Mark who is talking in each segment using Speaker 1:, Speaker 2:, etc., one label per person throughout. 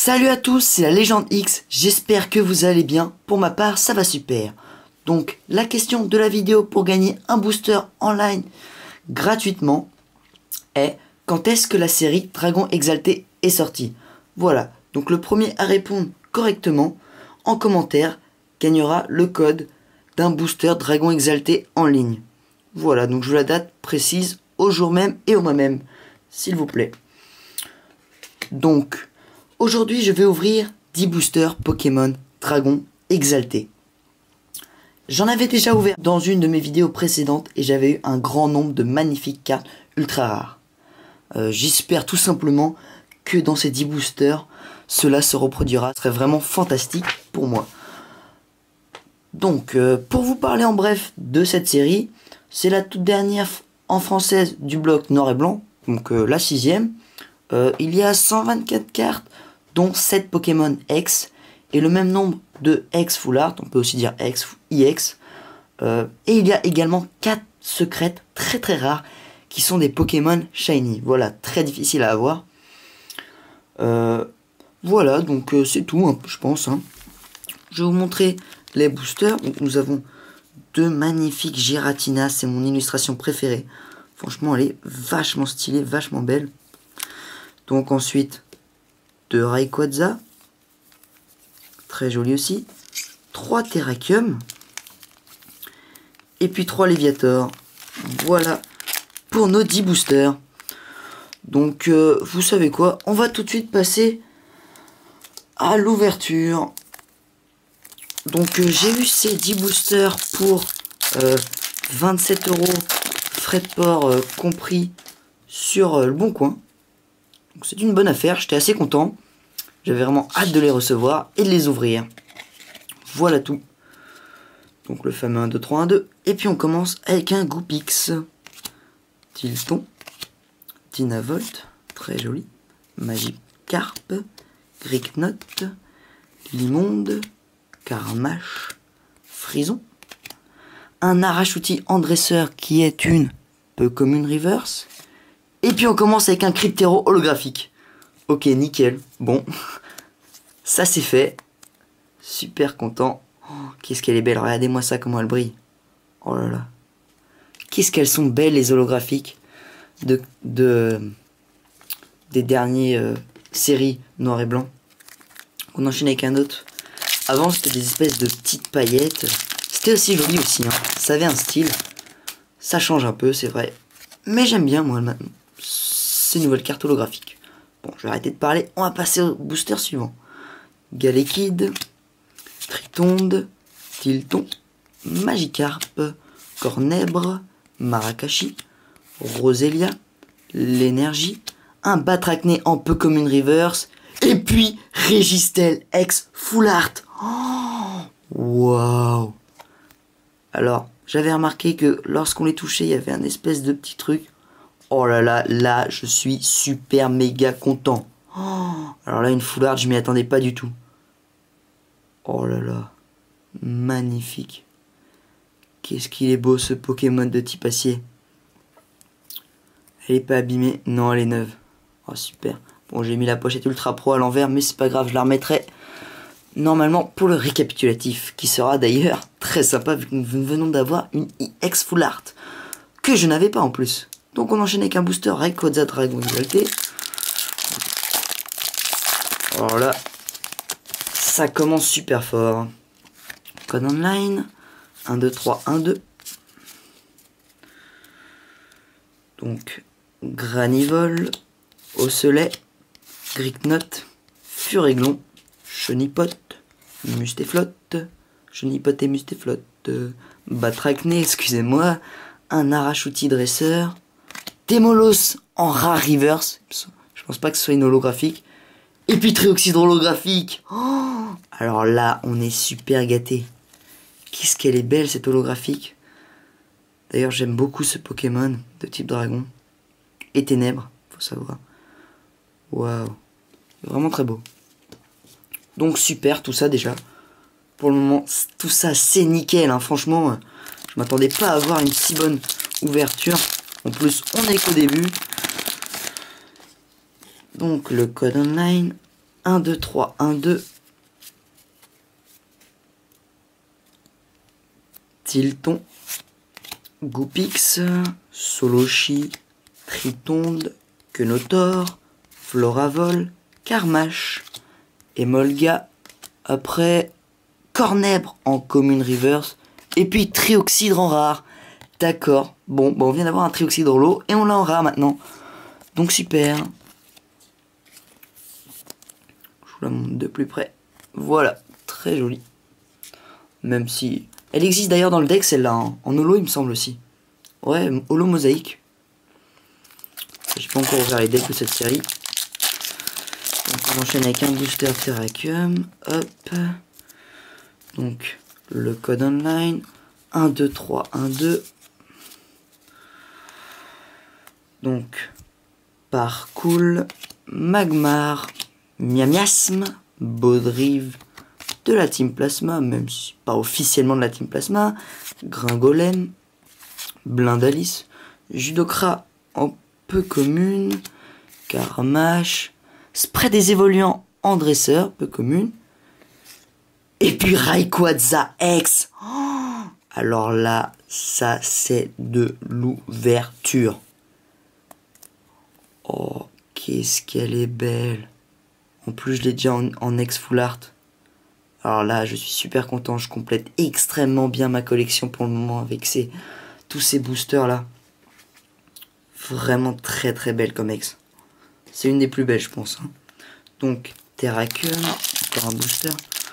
Speaker 1: Salut à tous, c'est la Légende X, j'espère que vous allez bien. Pour ma part, ça va super. Donc, la question de la vidéo pour gagner un booster online gratuitement est: quand est-ce que la série Dragon Exalté est sortie? Voilà, donc le premier à répondre correctement en commentaire gagnera le code d'un booster Dragon Exalté en ligne. Voilà, donc je veux la date précise au jour même et au mois même, s'il vous plaît. Donc, aujourd'hui, je vais ouvrir 10 boosters Pokémon Dragon Exalté. J'en avais déjà ouvert dans une de mes vidéos précédentes et j'avais eu un grand nombre de magnifiques cartes ultra rares. J'espère tout simplement que dans ces 10 boosters, cela se reproduira. Ce serait vraiment fantastique pour moi. Donc, pour vous parler en bref de cette série, c'est la toute dernière en française du bloc noir et blanc, donc la 6ème. Il y a 124 cartes, dont 7 Pokémon X, et le même nombre de X Full Art, on peut aussi dire X, IX. Et il y a également 4 secrètes très rares, qui sont des Pokémon Shiny. Voilà, très difficile à avoir. Voilà, donc c'est tout, hein, je pense. Hein. Je vais vous montrer les boosters. Donc, nous avons deux magnifiques Giratina, c'est mon illustration préférée. Franchement, elle est vachement stylée, vachement belle. Donc ensuite, 2 Rayquaza, très joli aussi, 3 Terrakium, et puis 3 Léviator. Voilà pour nos 10 boosters. Donc vous savez quoi, on va tout de suite passer à l'ouverture. Donc j'ai eu ces 10 boosters pour 27 €, frais de port compris sur le Bon Coin. C'est une bonne affaire, j'étais assez content. J'avais vraiment hâte de les recevoir et de les ouvrir. Voilà tout. Donc le fameux 1, 2, 3, 1, 2. Et puis on commence avec un Goupix. Tilton. Dynavolt. Très joli. Magikarp. Gricknot. Limonde. Carmache. Frison. Un Arachuti en dresseur qui est une peu comme une reverse. Et puis on commence avec un Cryptero holographique. Ok, nickel. Bon, ça c'est fait. Super content. Oh, qu'est-ce qu'elle est belle. Regardez-moi ça, comment elle brille. Oh là là. Qu'est-ce qu'elles sont belles les holographiques des derniers séries noir et blanc. On enchaîne avec un autre. Avant c'était des espèces de petites paillettes. C'était aussi joli aussi. Hein. Ça avait un style. Ça change un peu, c'est vrai. Mais j'aime bien moi maintenant ces nouvelles cartes holographiques. Bon, je vais arrêter de parler, on va passer au booster suivant. Galekid, Tritonde, Tilton, Magikarp, Cornèbre, Marakashi, Roselia, l'énergie, un Batracné en peu comme une reverse, et puis Registel X Full Art. Oh, waouh! Alors, j'avais remarqué que lorsqu'on les touchait, il y avait un espèce de petit truc. Oh là là, là, je suis super méga content. Oh, alors là, une full art, je m'y attendais pas du tout. Oh là là, magnifique. Qu'est-ce qu'il est beau ce Pokémon de type acier. Elle est pas abîmée, non, elle est neuve. Oh super. Bon, j'ai mis la pochette ultra pro à l'envers, mais c'est pas grave, je la remettrai normalement pour le récapitulatif, qui sera d'ailleurs très sympa vu que nous venons d'avoir une IX Full Art, que je n'avais pas en plus. Donc on enchaîne avec un booster Rayquaza Dragon Exalté. Alors là, ça commence super fort. Code online. 1, 2, 3, 1, 2. Donc Granivol, Osselet, Gricknot, Furéglon, Chenipote, Mustéflotte, Chenipote et Mustéflotte, Batracné, excusez-moi, un Arachuti dresseur, Témolos en rare reverse. Je pense pas que ce soit une holographique. Et puis Trioxydre holographique. Oh, alors là, on est super gâté. Qu'est-ce qu'elle est belle cette holographique. D'ailleurs, j'aime beaucoup ce Pokémon de type dragon. Et ténèbres, faut savoir. Waouh. Vraiment très beau. Donc super tout ça déjà. Pour le moment, tout ça c'est nickel. Hein. Franchement, je m'attendais pas à avoir une si bonne ouverture. En plus, on est qu'au début. Donc le code online 1, 2, 3, 1, 2. Tilton, Goupix, Solochi, Tritonde, Quenotor, Floravol, Carmache, Emolga, après Cornèbre en commune reverse, et puis Trioxydre en rare. D'accord, bon, on vient d'avoir un Trioxydre holo, et on l'a en rare maintenant. Donc super. Je vous la montre de plus près. Voilà, très jolie. Même si... Elle existe d'ailleurs dans le deck, celle-là, hein. En holo, il me semble aussi. Ouais, holo mosaïque. J'ai pas encore ouvert les decks de cette série. Donc on enchaîne avec un booster Terrakium. Hop. Donc le code online. 1, 2, 3, 1, 2. Donc Parcool, Magmar, Miamiasme, Baudrive de la Team Plasma, même si pas officiellement de la Team Plasma, Gringolem, Blindalis, Judokra en peu commune, Carmache, Spray des évoluants en dresseur, peu commune, et puis Rayquaza X. Oh, alors là, ça c'est de l'ouverture. Oh, qu'est-ce qu'elle est belle. En plus, je l'ai déjà en ex full art. Alors là, je suis super content. Je complète extrêmement bien ma collection pour le moment avec tous ces boosters là. Vraiment très très belle comme ex. C'est une des plus belles, je pense. Hein. Donc, Terrakium, encore un booster.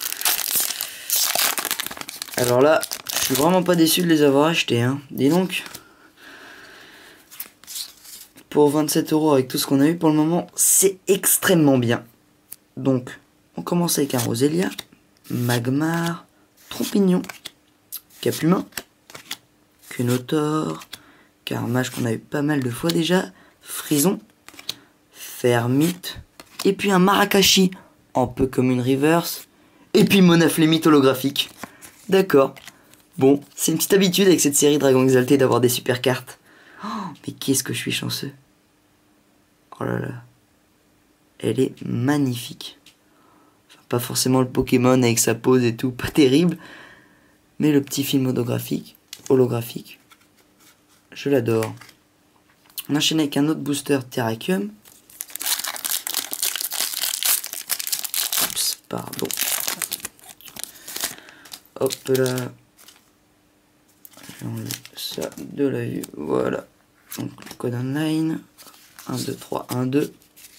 Speaker 1: Alors là, je suis vraiment pas déçu de les avoir achetés. Hein. Dis donc. Pour 27 € avec tout ce qu'on a eu pour le moment, c'est extrêmement bien. Donc, on commence avec un Roselia, Magmar, Trompignon, Capumin, Quenotor, Carmache qu'on a eu pas mal de fois déjà, Frison, Fermite, et puis un Marakashi en peu comme une reverse, et puis Monaflémite holographique. D'accord. Bon, c'est une petite habitude avec cette série Dragon Exalté d'avoir des super cartes. Oh, mais qu'est-ce que je suis chanceux. Oh là là. Elle est magnifique. Enfin, pas forcément le Pokémon avec sa pose et tout, pas terrible. Mais le petit film holographique, je l'adore. On enchaîne avec un autre booster Terrakium. Oups, pardon. Hop là. J'enlève ça de la vue. Voilà. Donc le code online. 1, 2, 3, 1, 2.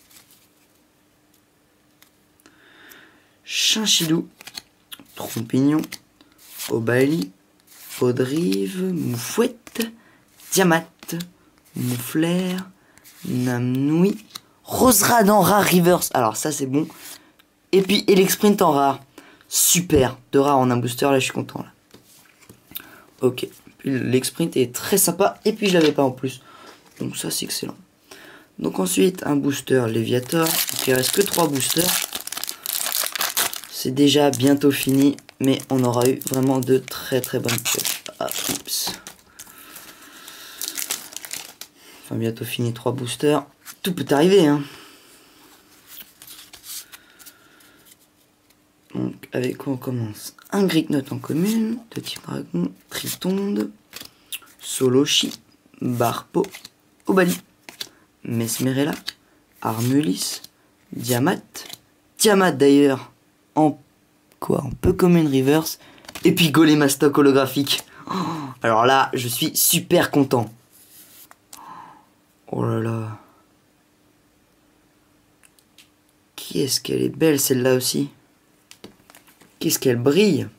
Speaker 1: Chinchidou. Trompignon. Obali. Audrive. Moufouette. Diamat. Mouflair. Namnoui. Roserade en rare reverse. Alors ça c'est bon. Et puis Elexprint en rare. Super. De rare en un booster. Là je suis content là. Ok. Puis l'Exprint est très sympa. Et puis je l'avais pas en plus. Donc ça c'est excellent. Donc ensuite un booster Léviator. Donc il reste que 3 boosters. C'est déjà bientôt fini. Mais on aura eu vraiment de très très bonnes pioches. Ah, oups. Enfin bientôt fini 3 boosters. Tout peut arriver hein. Donc avec quoi on commence? Un Gricknote en commune, de type dragon, Tritonde, Solochi, Barpo, Obali, Mesmerella, Armulis, Diamat, d'ailleurs, en quoi? En peu commune reverse, et puis Golémastoc holographique. Oh, alors là, je suis super content. Oh là là. Qu'est-ce qu'elle est belle celle-là aussi. Qu'est-ce qu'elle brille.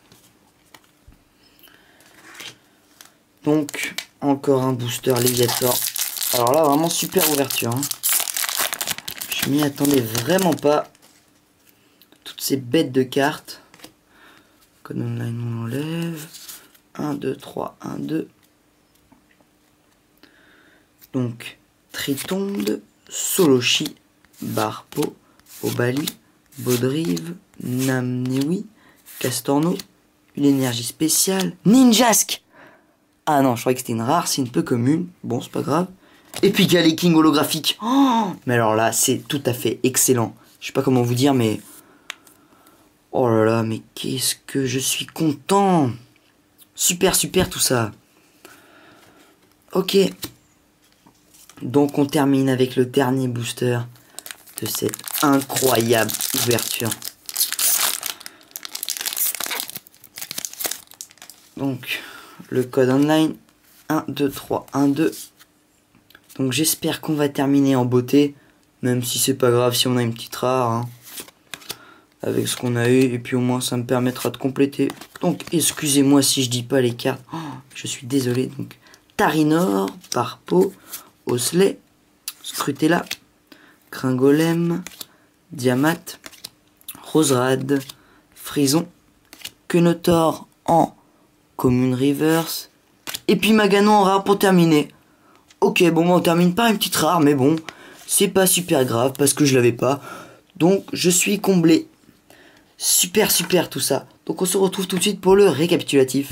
Speaker 1: Donc, encore un booster Léviator. Alors là, vraiment super ouverture. Hein. Je m'y attendais vraiment pas. Toutes ces bêtes de cartes. Code online, on enlève. 1, 2, 3, 1, 2. Donc, Tritonde, Solochi, Barpo, Obali, Baudrive, Namnewi, Castorno, une énergie spéciale, Ninjask. Ah non, je croyais que c'était une rare, c'est une peu commune. Bon, c'est pas grave. Et puis Galeking holographique. Oh, mais alors là, c'est tout à fait excellent. Je sais pas comment vous dire, mais... Oh là là, mais qu'est-ce que je suis content. Super, super tout ça. Ok. Donc on termine avec le dernier booster de cette incroyable ouverture. Donc le code online 1, 2, 3, 1, 2. Donc j'espère qu'on va terminer en beauté. Même si c'est pas grave si on a une petite rare. Hein, avec ce qu'on a eu. Et puis au moins ça me permettra de compléter. Donc excusez-moi si je dis pas les cartes. Oh, je suis désolé. Donc Tarinor, Parpo, Osley, Scrutella, Gringolem, Diamat, Roserad, Frison, Quenotor en commune reverse. Et puis Maganon en rare pour terminer. Ok, bon, on termine par une petite rare, mais bon, c'est pas super grave parce que je l'avais pas. Donc, je suis comblé. Super, super tout ça. Donc, on se retrouve tout de suite pour le récapitulatif.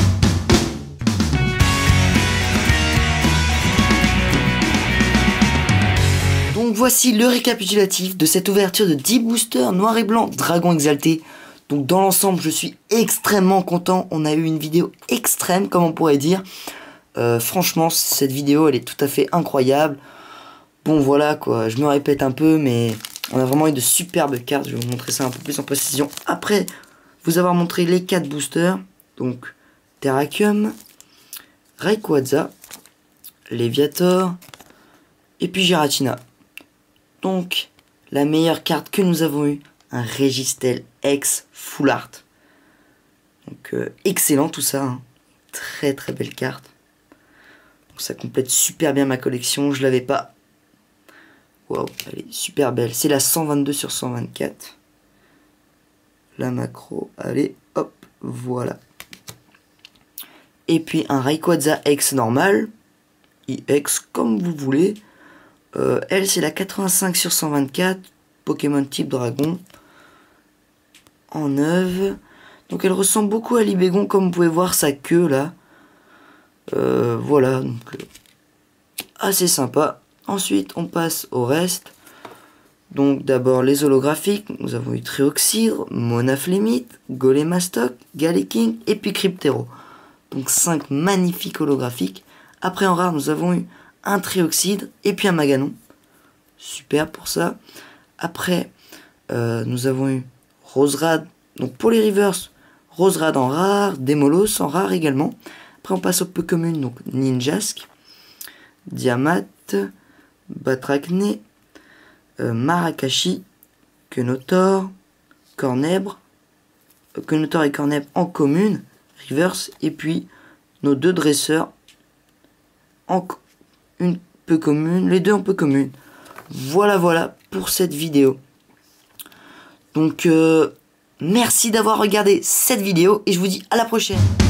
Speaker 1: Donc, voici le récapitulatif de cette ouverture de 10 boosters noir et blanc Dragon Exalté. Donc, dans l'ensemble, je suis extrêmement content. On a eu une vidéo extrême, comme on pourrait dire. Franchement, cette vidéo, elle est tout à fait incroyable. Bon, voilà, quoi. Je me répète un peu, mais on a vraiment eu de superbes cartes. Je vais vous montrer ça un peu plus en précision. Après vous avoir montré les 4 boosters. Donc, Terrakium, Rayquaza, Léviator, et puis Giratina. Donc, la meilleure carte que nous avons eue, un Registel X Full Art. Donc, excellent tout ça. Hein. Très, très belle carte. Ça complète super bien ma collection, je l'avais pas. Waouh, elle est super belle. C'est la 122 sur 124. La macro, allez, hop, voilà. Et puis un Rayquaza X normal. IX comme vous voulez. Elle, c'est la 85 sur 124. Pokémon type dragon. En neuve. Donc elle ressemble beaucoup à Libégon, comme vous pouvez voir sa queue là. Voilà, donc assez sympa. Ensuite, on passe au reste. Donc d'abord les holographiques. Nous avons eu Trioxydre, Monaflémite, Golemastoc, Galeking et puis Cryptero. Donc 5 magnifiques holographiques. Après en rare, nous avons eu un Trioxydre et puis un Maganon. Super pour ça. Après, nous avons eu Roserad. Donc pour les reverse, Roserad en rare, Démolos en rare également. Après on passe aux peu communes, donc Ninjask, Diamat, Batracné, Marakashi, Quenotor, Cornèbre, Quenotor et Cornèbre en commune, reverse, et puis nos 2 dresseurs en une peu commune, les 2 en peu commune. Voilà, voilà pour cette vidéo. Donc merci d'avoir regardé cette vidéo et je vous dis à la prochaine.